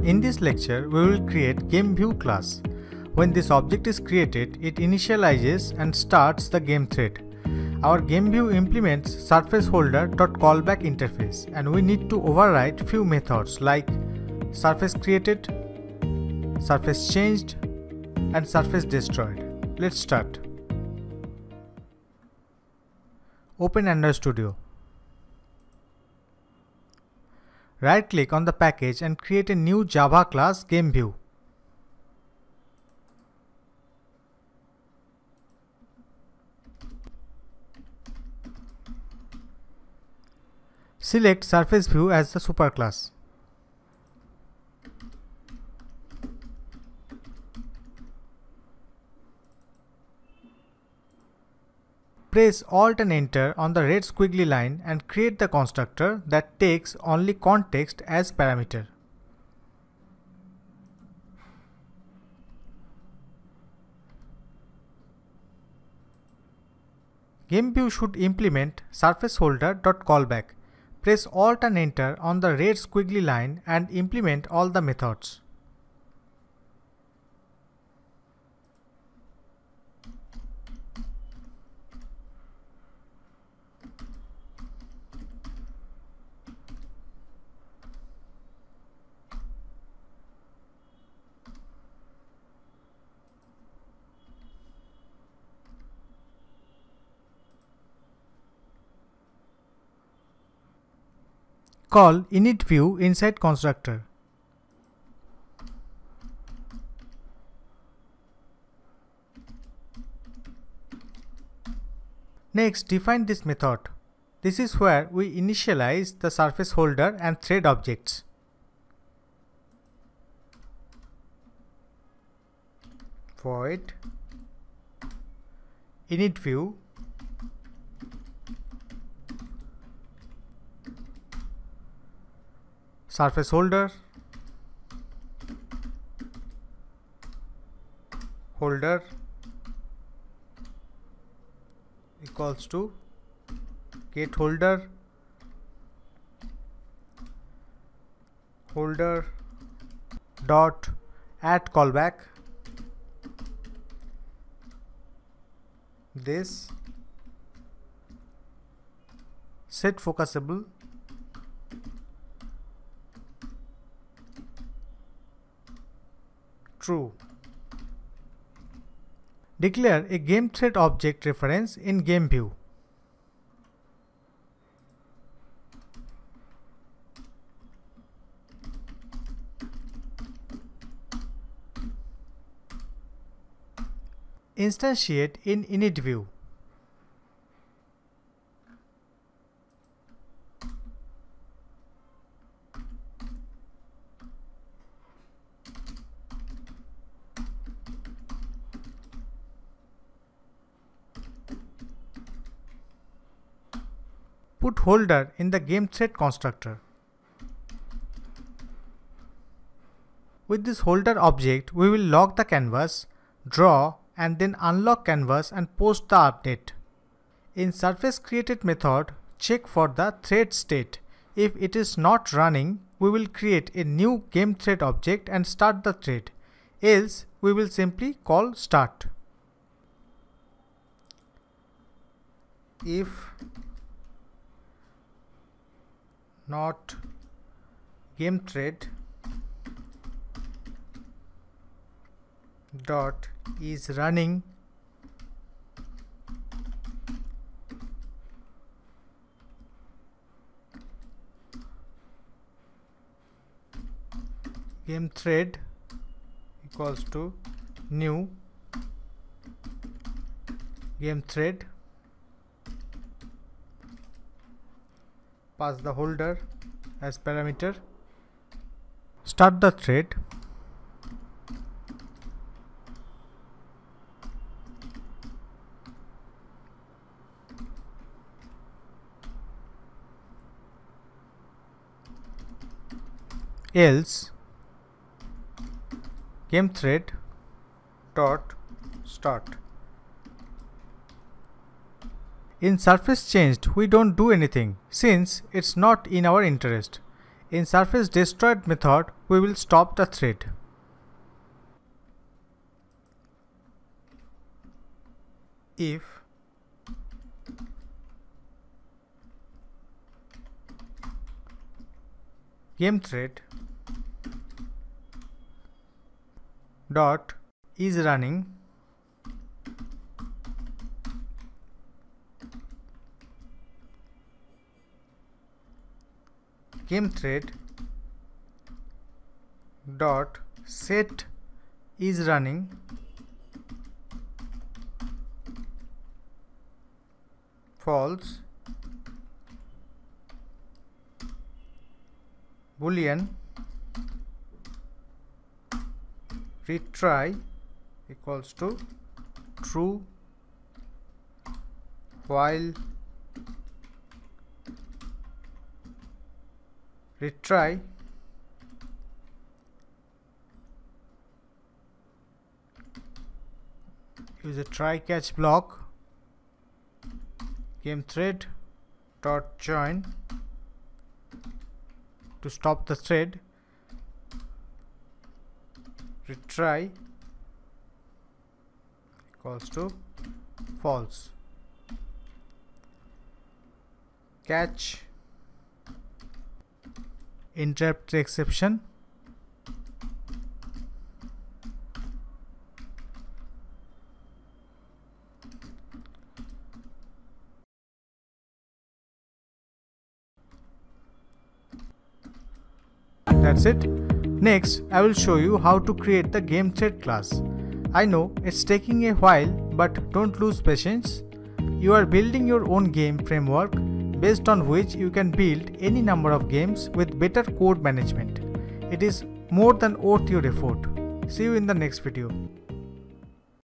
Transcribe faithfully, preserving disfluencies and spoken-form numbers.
In this lecture, we will create GameView class. When this object is created, it initializes and starts the GameThread. Our GameView implements SurfaceHolder.Callback interface, and we need to override few methods like surfaceCreated, surfaceChanged, and surfaceDestroyed. Let's start. Open Android Studio. Right-click on the package and create a new Java class GameView. Select SurfaceView as the superclass. Press Alt and Enter on the red squiggly line and create the constructor that takes only context as parameter. GameView should implement SurfaceHolder.Callback. Press Alt and Enter on the red squiggly line and implement all the methods. Call initView inside constructor. Next, define this method. This is where we initialize the surface holder and thread objects. Void initView surface holder holder equals to get holder holder dot add callback. This set focusable true. Declare a GameThread object reference in GameView. Instantiate in initView. Put holder in the GameThread constructor. With this holder object, we will lock the canvas, draw, and then unlock canvas and post the update. In surfaceCreated method, check for the thread state. If it is not running, we will create a new GameThread object and start the thread. Else, we will simply call start. If not GameThread dot is running, GameThread equals to new GameThread. Pass the holder as parameter. Start the thread. Else GameThread dot start. In surfaceChanged, we don't do anything since it's not in our interest. In surfaceDestroyed method, we will stop the thread. If GameThread dot is running GameThread dot set is running false, boolean retry equals to true, while retry use a try catch block, GameThread dot join to stop the thread, retry equals to false, catch interrupt exception, that's it. Next, I will show you how to create the GameThread class. I know it's taking a while, but don't lose patience. You are building your own game framework based on which you can build any number of games with better code management. It is more than worth your effort. See you in the next video.